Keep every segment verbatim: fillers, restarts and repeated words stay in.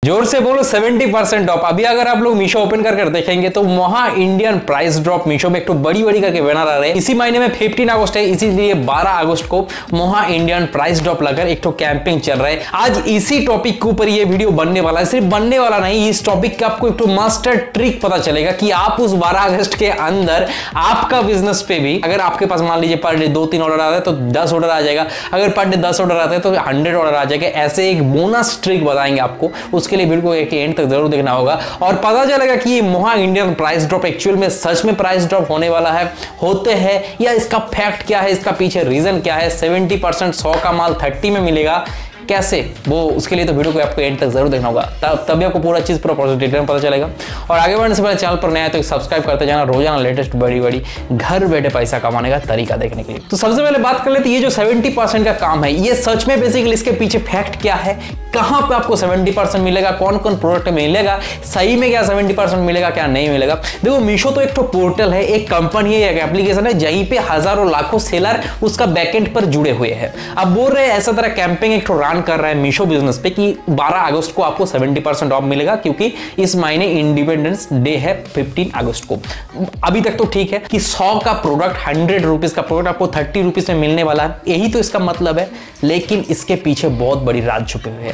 जोर से बोलो सेवेंटी परसेंट ऑफ। अभी अगर आप लोग मीशो ओपन कर देखेंगे तो वहां इंडियन प्राइस ड्रॉप मीशो में एक तो बड़ी बड़ी करके बैनर आ रहे हैं। इसी महीने में पंद्रह अगस्त है, इसीलिए बारह अगस्त को वहां इंडियन प्राइस ड्रॉप लगकर एक तो कैंपिंग चल रहा है। आज इसी टॉपिक के ऊपर ये वीडियो बनने वाला है। सिर्फ बनने वाला नहीं, इस टॉपिक का आपको एक तो मास्टर ट्रिक पता चलेगा कि आप उस बारह अगस्त के अंदर आपका बिजनेस पे भी, अगर आपके पास मान लीजिए पर डे दो तीन ऑर्डर आ रहे हैं तो दस ऑर्डर आ जाएगा, अगर पर डे दस ऑर्डर आते हैं तो हंड्रेड ऑर्डर आ जाएगा। ऐसे एक बोनस ट्रिक बताएंगे आपको, उसके लिए वीडियो को एक एंड तक जरूर देखना होगा और पता चलेगा कि ये वहां इंडियन प्राइस ड्रॉप एक्चुअल में सच में प्राइस ड्रॉप होने वाला है, होते हैं, या इसका फैक्ट क्या है, इसका पीछे रीजन क्या है। सेवेंटी परसेंट सौ का माल थर्टी में मिलेगा कैसे, वो उसके लिए तो वीडियो को आपको एंड तक जरूर देखना होगा, तब तभी आपको पूरा चीज पूरा प्रोसेस डिटेल में पता चलेगा। और आगे बढ़ने से पहले चैनल पर नया है तो सब्सक्राइब करते जाना, रोजाना लेटेस्ट बड़ी बड़ी घर बैठे पैसा कमाने का तरीका देखने के लिए। तो सबसे पहले बात कर लेते हैं, ये जो सेवेंटी परसेंट का काम है, ये सच में बेसिकली इसके पीछे फैक्ट क्या है, कहां पे आपको सेवेंटी परसेंट मिलेगा, कौन कौन प्रोडक्ट मिलेगा, सही में क्या सेवेंटी परसेंट मिलेगा, क्या नहीं मिलेगा। देखो मीशो तो एक तो पोर्टल है, एक कंपनी है, एक एप्लीकेशन है, जहीं पे हजारों लाखों सेलर उसका बैकएंड पर जुड़े हुए हैं। अब बोल रहे हैं ऐसा तरह कैंपेन एक तो रन कर रहा है मीशो बिजनेस पे कि बारह अगस्त को आपको सेवेंटी परसेंट ऑफ मिलेगा, क्योंकि इस महीने इंडिपेंडेंस डे है पंद्रह अगस्त को। अभी तक तो ठीक है कि सौ का प्रोडक्ट, हंड्रेड रुपीज का प्रोडक्ट आपको थर्टी रुपीज में मिलने वाला है, यही तो इसका मतलब है। लेकिन इसके पीछे बहुत बड़ी राज छुपे हुए हैं।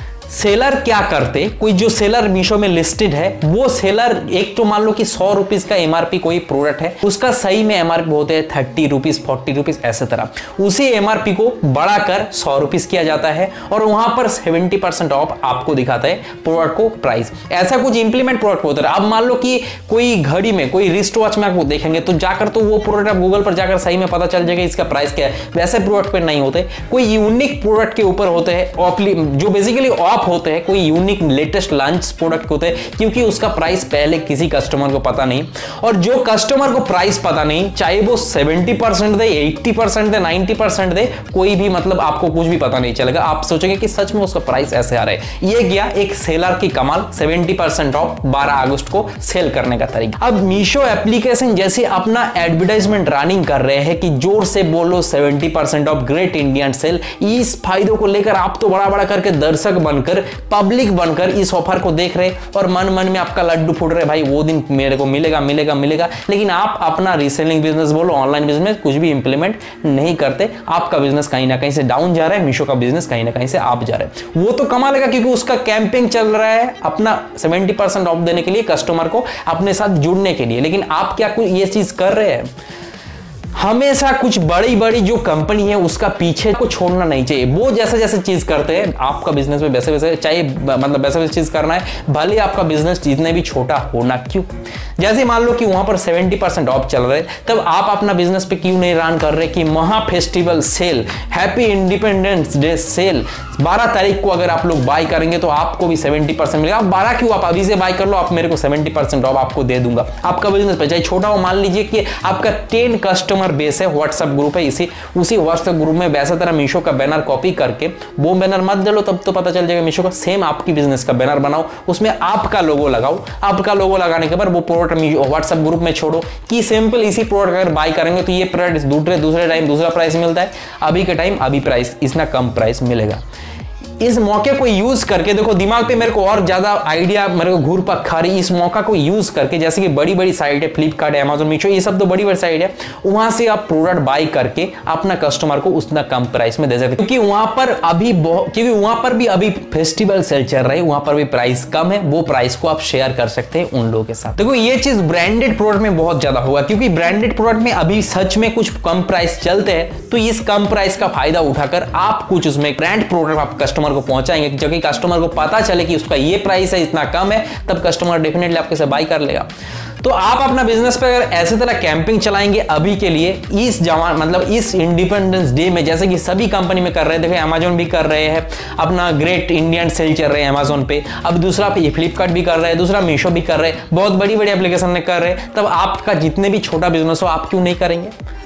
सेलर क्या करते, कोई जो सेलर मीशो में लिस्टेड है, वो सेलर एक तो मान लो कि सौ रुपीज का एमआरपी कोई प्रोडक्ट है, उसका सही में एमआरपी होते हैं थर्टी रुपीज फोर्टी रुपीज ऐसे तरह। उसी एमआरपी को बढ़ाकर सौ रुपीज किया जाता है और वहां पर सेवेंटी परसेंट ऑफ आपको दिखाता है प्रोडक्ट को प्राइस। ऐसा कुछ इंप्लीमेंट प्रोडक्ट होता है। अब मान लो कि कोई घड़ी में, कोई रिस्ट वॉच में आपको देखेंगे तो जाकर तो वो प्रोडक्ट आप गूगल पर जाकर सही में पता चल जाएगा इसका प्राइस क्या है। वैसे प्रोडक्ट पर नहीं होते, कोई यूनिक प्रोडक्ट के ऊपर होते हैं जो बेसिकली होते हैं, कोई यूनिक लेटेस्ट लॉन्च प्रोडक्ट होते हैं, क्योंकि उसका प्राइस पहले किसी कस्टमर को पता नहीं। और जो कस्टमर को प्राइस पता नहीं, चाहे वो सेवेंटी परसेंट दे, एटी परसेंट दे, नाइंटी परसेंट दे, कोई भी मतलब आपको कुछ भी पता नहीं चलेगा। आप सोचेंगे कि सच में उसका प्राइस ऐसे आ रहा है। ये गया एक सेलर की कमाल, सेवेंटी परसेंट ऑफ बारह अगस्त को सेल करने का तरीका। अब मीशो एप्लीकेशन जैसे अपना एडवर्टाइजमेंट रनिंग कर रहे हैं कि जोर से बोलो seventy percent off great Indian sale, इस फायदों को लेकर आप तो बड़ा बड़ा करके दर्शक बनकर, पब्लिक बनकर इस ऑफर को देख रहे और मन मन में आपका लड्डू फूट रहे, भाई वो दिन मेरे को मिलेगा मिलेगा मिलेगा। लेकिन आप अपना रीसेलिंग बिजनेस बोलो, ऑनलाइन बिजनेस कुछ भी इंप्लीमेंट नहीं करते। आपका बिजनेस कहीं ना कहीं से डाउन जा रहा है, मीशो का बिजनेस कहीं ना कहीं से आप जा रहे हैं। वो तो कमा लेगा क्योंकि उसका कैंपेन चल रहा है अपना सेवेंटी परसेंट ऑफ देने के लिए, कस्टमर को अपने साथ जुड़ने के लिए। लेकिन आप क्या कुछ ये चीज कर रहे हैं? हमेशा कुछ बड़ी बड़ी जो कंपनी है उसका पीछे को छोड़ना नहीं चाहिए। वो जैसे जैसे चीज करते हैं आपका बिजनेस में वैसे वैसे चाहिए, मतलब वैसे वैसे चीज करना है, भले आपका बिजनेस जितने भी छोटा होना क्यों। जैसे मान लो कि वहां पर सेवेंटी परसेंट ऑफ चल रहे, तब आप अपना बिजनेस पे क्यों नहीं रन कर रहे कि महा festival sale, happy independence day sale बारह तारीख को अगर आप लोग बाय करेंगे तो आपको भी सेवेंटी परसेंट मिलेगा। बारह क्यों, आप अभी से बाय कर लो, आप मेरे को सेवेंटी परसेंट ऑफ आपको दे दूंगा। आपका बिजनेस पे चाहे छोटा हो, मान लीजिए कि आपका टेन कस्टमर बेस है, व्हाट्सएप ग्रुप है, इसी उसी व्हाट्सएप ग्रुप में वैसे तरह मीशो का बैनर कॉपी करके वो बैनर मत डालो, तब तो पता चल जाएगा मीशो का। सेम आपकी बिजनेस का बैनर बनाओ, उसमें आपका लोगो लगाओ। आपका लोगो लगाने के बाद वो प्रोडक्ट व्हाट्सएप ग्रुप में छोड़ो कि सिंपल इसी प्रोडक्ट अगर बाय करेंगे तो ये प्रोडक्ट दूसरे दूसरे टाइम दूसरा प्राइस मिलता है, अभी के टाइम अभी प्राइस, इतना कम प्राइस मिलेगा। इस मौके को यूज करके देखो, दिमाग पे मेरे को और ज्यादा आइडिया मेरे को घूर पक खा रही। इस मौका को यूज करके, जैसे कि बड़ी बड़ी साइट है, फ्लिपकार्ट, अमेज़न, मीशो, ये सब तो बड़ी बड़ी साइट है, वहां से आप प्रोडक्ट बाय करके अपना कस्टमर को उतना कम प्राइस में दे सकते, क्योंकि वहां पर अभी क्योंकि वहां पर भी अभी फेस्टिवल सेल चल रहा है, वहां पर भी प्राइस कम है, वो प्राइस को आप शेयर कर सकते हैं उन लोगों के साथ। देखो ये चीज ब्रांडेड प्रोडक्ट में बहुत ज्यादा होगा, क्योंकि ब्रांडेड प्रोडक्ट में अभी सच में कुछ कम प्राइस चलते हैं, तो इस कम प्राइस का फायदा उठाकर आप कुछ उसमें ब्रांड प्रोडक्ट आप कस्टमर को पहुंचाएंगे, कि कस्टमर को पता चले कि उसका ये प्राइस है, इतना कम है, तब कस्टमर डेफिनेटली आपके से बाय कर लेगा। तो आप अपना बिजनेस पे अगर ऐसे तरह कैंपिंग चलाएंगे अभी के लिए, इस जवान मतलब इस इंडिपेंडेंस डे में, जैसे कि सभी कंपनी में कर रहे हैं, देखो अमेज़न भी कर रहे हैं, अपना ग्रेट इंडियन सेल चल रहे हैं अमेज़न पे, अब दूसरा पे फ्लिपकार्ट भी कर रहे हैं, दूसरा मीशो भी कर रहे हैं, बहुत बड़ी बड़ी एप्लीकेशन ने कर रहे हैं, तब आपका जितने भी छोटा बिजनेस हो आप क्यों नहीं करेंगे?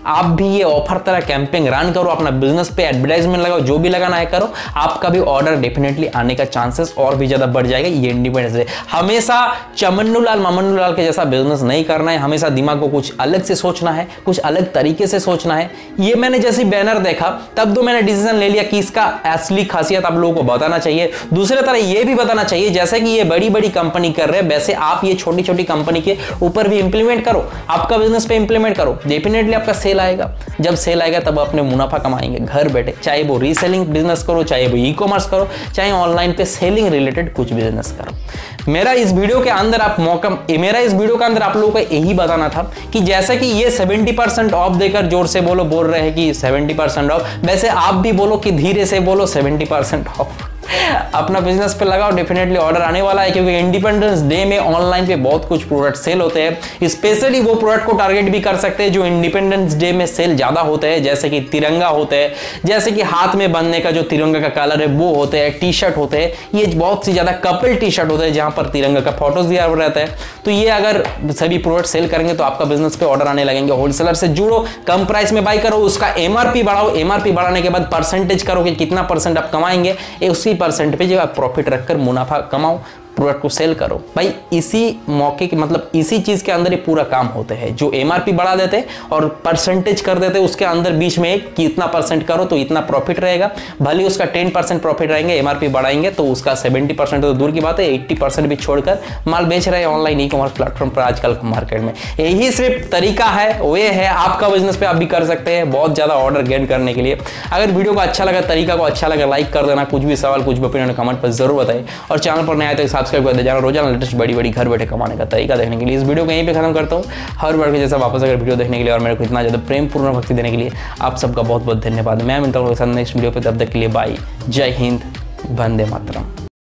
आप भी ये ऑफर तरह कैंपेन रन करो, अपना बिजनेस पे एडवर्टाइजमेंट लगाओ, जो भी लगाना है करो, आपका भी ऑर्डर डेफिनेटली आने का चांसेस और भी ज्यादा बढ़ जाएगा। ये इंडिपेंडेंस है। हमेशा चमन्नू लाल मामन्नू लाल के जैसा बिजनेस नहीं करना है, हमेशा दिमाग को कुछ अलग से सोचना है, कुछ अलग तरीके से सोचना है। ये मैंने जैसे बैनर देखा तब तो मैंने डिसीजन ले लिया कि इसका असली खासियत आप लोगों को बताना चाहिए। दूसरे तरह ये भी बताना चाहिए जैसे कि ये बड़ी बड़ी कंपनी कर रहे हैं वैसे आप ये छोटी छोटी कंपनी के ऊपर भी इंप्लीमेंट करो, आपका बिजनेस पे इंप्लीमेंट करो, डेफिनेटली आपका सेल आएगा। जब सेल आएगा तब अपने मुनाफा कमाएंगे घर बैठे, चाहे वो रीसेलिंग बिजनेस करो, चाहे वो ई कॉमर्स करो, चाहे ऑनलाइन पे सेलिंग रिलेटेड कुछ बिजनेस करो। मेरा इस वीडियो के अंदर आप मौका मेरा इस वीडियो के अंदर आप लोगों को यही बताना था कि जैसा कि ये सत्तर परसेंट ऑफ देकर जोर से बोलो बोल रहे हैं कि सत्तर परसेंट ऑफ, वैसे आप भी बोलो कि धीरे से बोलो सत्तर परसेंट ऑफ। अपना बिजनेस पे लगाओ, डेफिनेटली ऑर्डर आने वाला है, क्योंकि इंडिपेंडेंस डे में ऑनलाइन पे बहुत कुछ प्रोडक्ट सेल होते हैं। स्पेशली वो प्रोडक्ट को टारगेट भी कर सकते हैं जो इंडिपेंडेंस डे में सेल ज्यादा होते हैं, जैसे कि तिरंगा होते हैं, जैसे कि हाथ में बनने का जो तिरंगा का कलर है वो होते हैं, टी शर्ट होते हैं, ये बहुत सी ज्यादा कपल टी शर्ट होते हैं जहां पर तिरंगा का फोटोज दिया रहता है। तो ये अगर सभी प्रोडक्ट सेल करेंगे तो आपका बिजनेस पे ऑर्डर आने लगेंगे। होलसेलर से जुड़ो, कम प्राइस में बाई करो, उसका एमआरपी बढ़ाओ, एमआरपी बढ़ाने के बाद परसेंटेज करो कि कितना परसेंट आप कमाएंगे, उसी परसेंट पे जो प्रॉफिट रखकर मुनाफा कमाओ, प्रोडक्ट को सेल करो। भाई इसी मौके के मतलब इसी चीज के अंदर ये पूरा काम होते हैं, जो एमआरपी बढ़ा देते और परसेंटेज कर देते, उसके अंदर बीच में एक कि इतना परसेंट करो तो इतना प्रॉफिट रहेगा। भले उसका टेन परसेंट प्रॉफिट रहेंगे, एमआरपी बढ़ाएंगे तो उसका सेवेंटी परसेंट तो दूर की बात है, एट्टी परसेंट भी छोड़कर माल बेच रहे हैं ऑनलाइन ई कॉमर्स प्लेटफॉर्म पर आजकल मार्केट में। यही सिर्फ तरीका है, वे है आपका बिजनेस पे आप भी कर सकते हैं बहुत ज्यादा ऑर्डर गेन करने के लिए। अगर वीडियो को अच्छा लगा, तरीका को अच्छा लगा, लाइक कर देना। कुछ भी सवाल कुछ भी ओपिनियन कमेंट पर जरूर बताइए और चैनल पर नया आए तो सब्सक्राइब कर दे जाना। रोजाना लेटेस्ट बड़ी बड़ी घर बैठे कमाने का तरीका देखने के लिए इस वीडियो को यहीं पे खत्म करता हूँ। हर बार के जैसा वापस अगर वीडियो देखने के लिए और मेरे को इतना ज्यादा प्रेम पूर्ण भक्ति देने के लिए आप सबका बहुत बहुत धन्यवाद। मैं मिलता हूँ नेक्स्ट वीडियो पे, तब तक के लिए बाय, जय हिंद, वंदे मातरम।